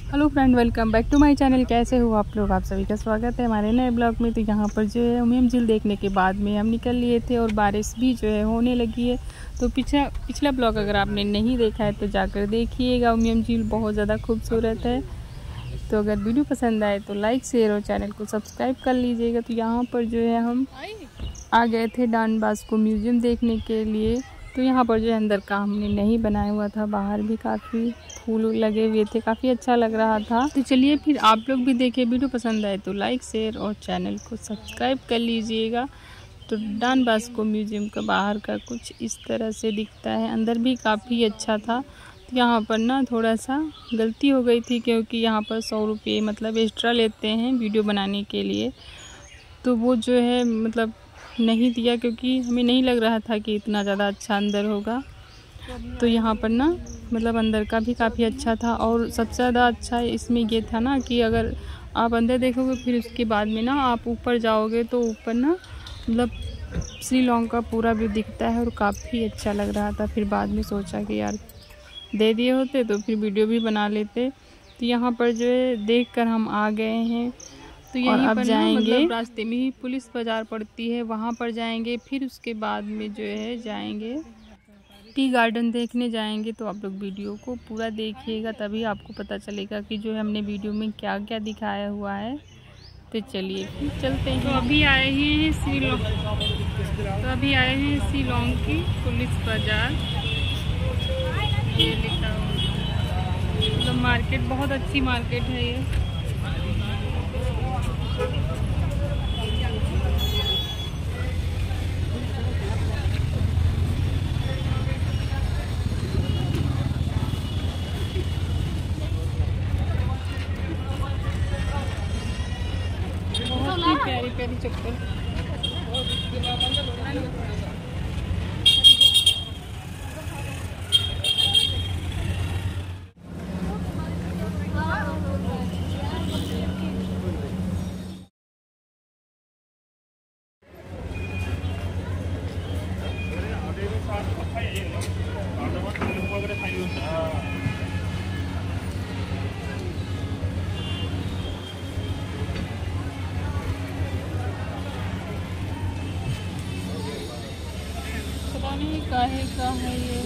Hello friend, welcome back to my channel. कैसे हो आप लोग? आप सभी का स्वागत है हमारे नए ब्लॉग में। तो यहाँ पर जो है उमियम झील देखने के बाद में हम निकल लिए थे और बारिश भी जो है होने लगी है। तो पिछला ब्लॉग अगर आपने नहीं देखा है तो जाकर देखिएगा। उमियम झील बहुत ज़्यादा खूबसूरत है। तो अगर वीडियो पसंद आए तो लाइक शेयर और चैनल को सब्सक्राइब कर लीजिएगा। तो यहाँ पर जो है हम आ गए थे डॉन बॉस्को म्यूज़ियम देखने के लिए। तो यहाँ पर जो है अंदर का हमने नहीं बनाया हुआ था, बाहर भी काफ़ी फूल लगे हुए थे, काफ़ी अच्छा लग रहा था। तो चलिए फिर आप लोग भी देखिए। वीडियो पसंद आए तो लाइक शेयर और चैनल को सब्सक्राइब कर लीजिएगा। तो डॉन बॉस्को म्यूज़ियम का बाहर का कुछ इस तरह से दिखता है, अंदर भी काफ़ी अच्छा था। तो यहाँ पर ना थोड़ा सा गलती हो गई थी, क्योंकि यहाँ पर 100 रुपये मतलब एक्स्ट्रा लेते हैं वीडियो बनाने के लिए। तो वो जो है मतलब नहीं दिया, क्योंकि हमें नहीं लग रहा था कि इतना ज़्यादा अच्छा अंदर होगा। तो यहाँ पर ना मतलब अंदर का भी काफ़ी अच्छा था। और सबसे ज़्यादा अच्छा इसमें ये था ना कि अगर आप अंदर देखोगे फिर उसके बाद में ना आप ऊपर जाओगे तो ऊपर ना मतलब श्रीलंका पूरा व्यू दिखता है और काफ़ी अच्छा लग रहा था। फिर बाद में सोचा कि यार दे दिए होते तो फिर वीडियो भी बना लेते। तो यहाँ पर जो है देख कर हम आ गए हैं। तो यहीं पर जाएंगे, मतलब रास्ते में ही पुलिस बाज़ार पड़ती है, वहाँ पर जाएंगे। फिर उसके बाद में जो है जाएंगे टी गार्डन देखने जाएंगे। तो आप लोग वीडियो को पूरा देखिएगा, तभी आपको पता चलेगा कि जो हमने वीडियो में क्या क्या दिखाया हुआ है। तो चलिए फिर चलते हैं। तो अभी आए हैं शिलोंग की पुलिस बाज़ार। ये लिखा हुआ मतलब मार्केट, बहुत अच्छी मार्केट है ये। बहुत ही प्यारी प्यारी चप्पल। पता नहीं काहे का है ये।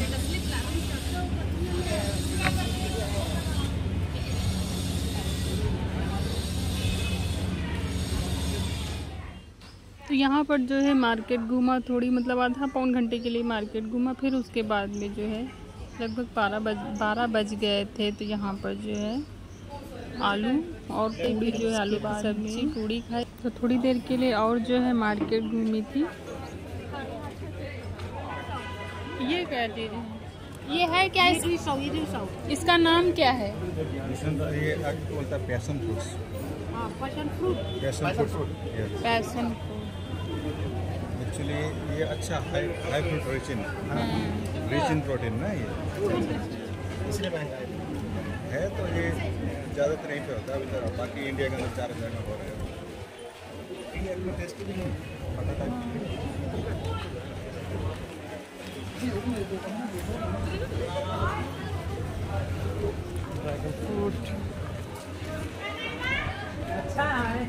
तो यहाँ पर जो है मार्केट घूमा थोड़ी, मतलब आधा पौन घंटे के लिए मार्केट घूमा। फिर उसके बाद में जो है लगभग 12 बज गए थे। तो यहाँ पर जो है आलू और पूड़ी, जो है आलू की सब्जी पूड़ी खाई। तो थोड़ी देर के लिए और जो है मार्केट घूमी थी। ये क्या चीज़ है? ये है क्या? इसका नाम क्या है? ये बोलता है passion fruit. Passion fruit. Actually ये अच्छा high protein rich in protein ना, ये इसलिए महंगा है। तो ये ज़्यादातर यहीं पे होता है अभी, बाकी इंडिया के अंदर 4 जगह हो रहे हैं। इंडिया में टेस्ट भी नहीं पता था। ड्रैगन फ्रूट अच्छा है।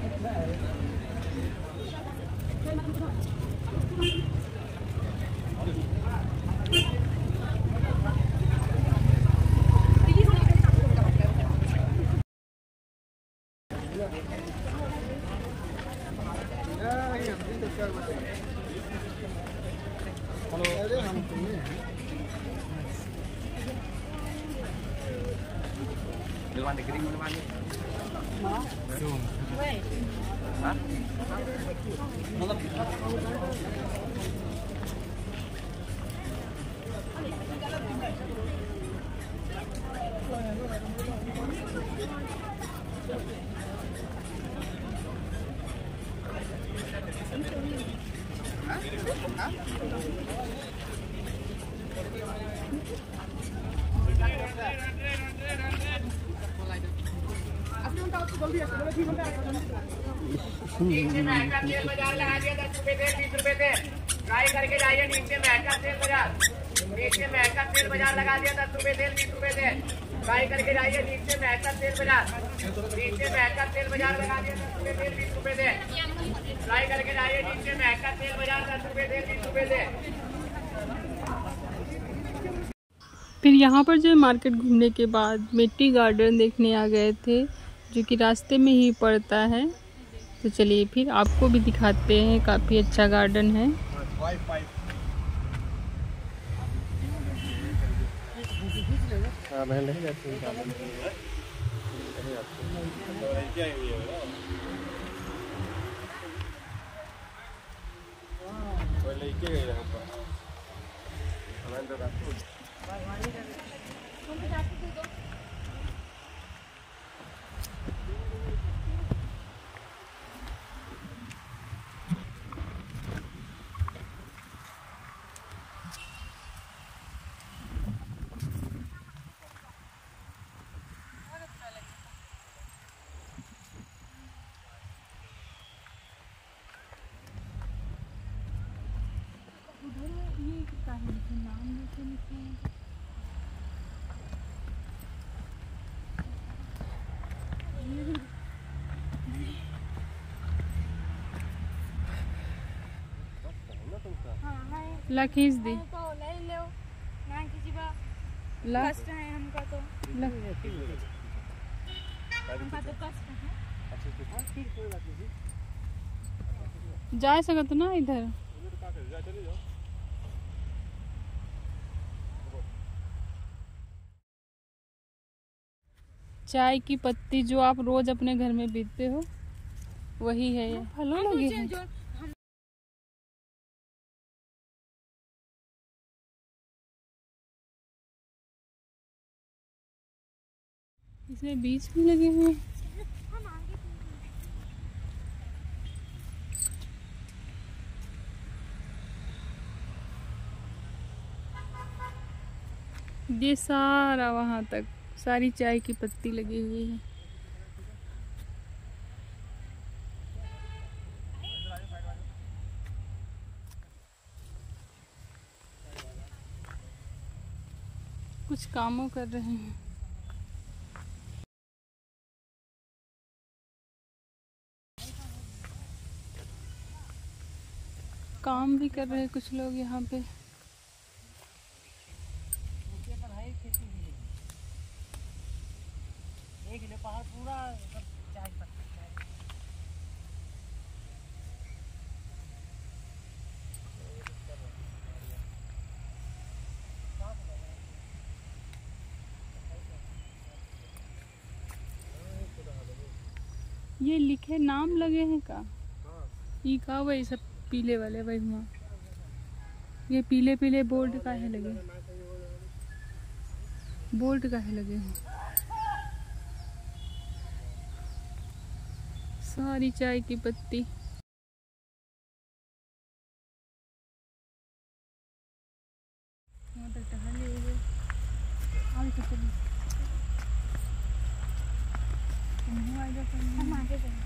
बाजार लगा दिया 10 रुपए थे 20 रुपए थे। ट्राई करके जाइए। नीचे महका सेल बाजार, नीचे महका सेल बाजार लगा दिया 10 रुपए थे 20 रुपए थे। ट्राई करके जाइए। नीचे महकर तेल बाजार, नीचे महकर तेल बाजार लगा दिए। 10 रुपए तेल 20 रुपए से ट्राई करके जाइए। नीचे महकर तेल बाजार 10 रुपए तेल 20 रुपए से। फिर यहाँ पर जो मार्केट घूमने के बाद मिट्टी गार्डन देखने आ गए थे, जो कि रास्ते में ही पड़ता है। तो चलिए फिर आपको भी दिखाते हैं, काफ़ी अच्छा गार्डन है। ला खींच दी ला कष्ट है हमका तो कष्ट है। जा सकत ना इधर। चाय की पत्ती जो आप रोज अपने घर में पीते हो वही है ये। फलों लगे हैं। इसमें बीज भी लगे हुए हैं। ये सारा वहां तक सारी चाय की पत्ती लगी हुई है। कुछ कामों कर रहे हैं। काम भी कर रहे हैं कुछ लोग यहाँ पे। पूरा चाय पत्ती ये लिखे नाम लगे हैं का? ये का वही सब पीले वाले वही हुआ। ये पीले पीले बोर्ड का है लगे, बोर्ड का है लगे हैं। सारी चाय की पत्ती। हम आगे जाएंगे।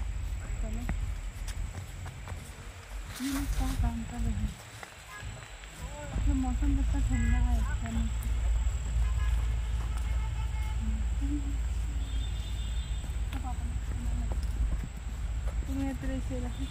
क्या काम कर रहे हैं। मौसम कितना ठंडा है। तरह से रहे।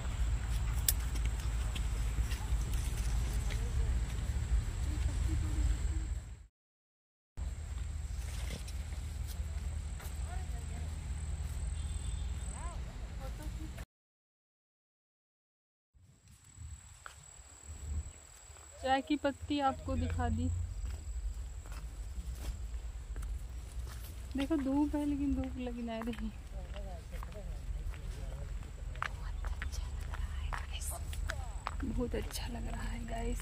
चाय की पत्ती आपको दिखा दी। देखो धूप है लेकिन धूप लगी नहीं रही। बहुत अच्छा लग रहा है गाइस।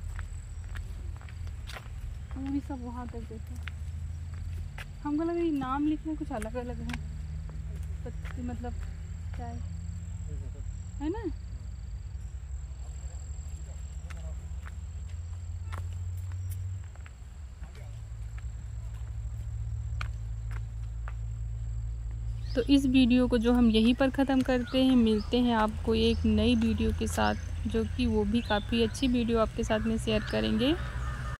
वो भी सब वहाँ तक देखो। हमको लगा ये नाम लिखने कुछ अलग अलग है। पत्ती मतलब चाय है ना। तो इस वीडियो को जो हम यहीं पर ख़त्म करते हैं। मिलते हैं आपको एक नई वीडियो के साथ, जो कि वो भी काफ़ी अच्छी वीडियो आपके साथ में शेयर करेंगे।